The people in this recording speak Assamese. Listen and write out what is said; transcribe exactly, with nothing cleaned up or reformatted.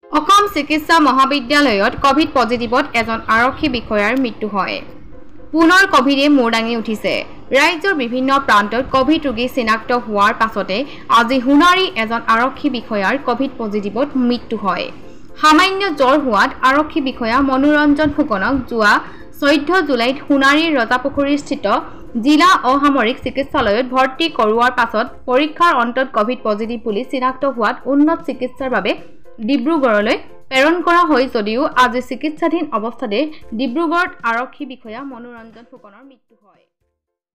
অসম চিকিৎসা মহাবিদ্যালয়ত কভিড পজিটিভত এজন আৰক্ষী বিষয়াৰ মৃত্যু হয়। পুনৰ কভিডে মূৰ দাঙি উঠিছে। ৰাজ্যৰ বিভিন্ন প্ৰান্তত কভিড ৰোগী চিনাক্ত হোৱাৰ পাছতে আজি সোণাৰী এজন আৰক্ষী বিষয়াৰ কভিড পজিটিভত মৃত্যু হয়। সামান্য জ্বৰ হোৱাত আৰক্ষী বিষয়া মনোৰঞ্জন ফুকনক যোৱা চৈধ্য জুলাইত সোণাৰীৰ ৰজাপুখুৰীস্থিত জিলা অসামৰিক চিকিৎসালয়ত ভৰ্তি কৰোৱাৰ পাছত পৰীক্ষাৰ অন্তত কভিড পজিটিভ বুলি চিনাক্ত হোৱাত উন্নত চিকিৎসাৰ বাবে ডিব্ৰুগড়লৈ প্ৰেৰণ কৰা হয় যদিও আজি চিকিৎসাধীন অৱস্থাতে ডিব্ৰুগড়ত আৰক্ষী বিষয়া মনোৰঞ্জন ফুকনৰ মৃত্যু হয়।